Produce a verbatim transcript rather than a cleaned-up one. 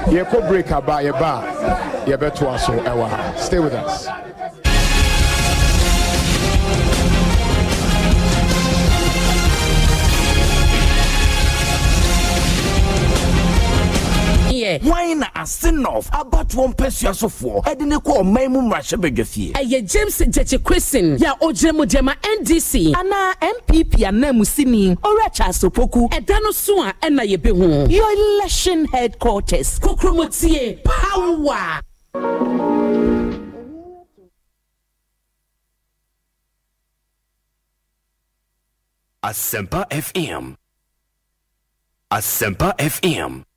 ye ko break aba ye ba ye beto aso ewa. Stay with us. Why na Assin North about one person so for edine ko man mu mrahye bedwafie eye James Ekosiisen ya ojremo jema N D C ana M P P anamusini oracha asopoku eda no so a ena ye be ho your election headquarters kokromotie power Asempa F M Asempa F M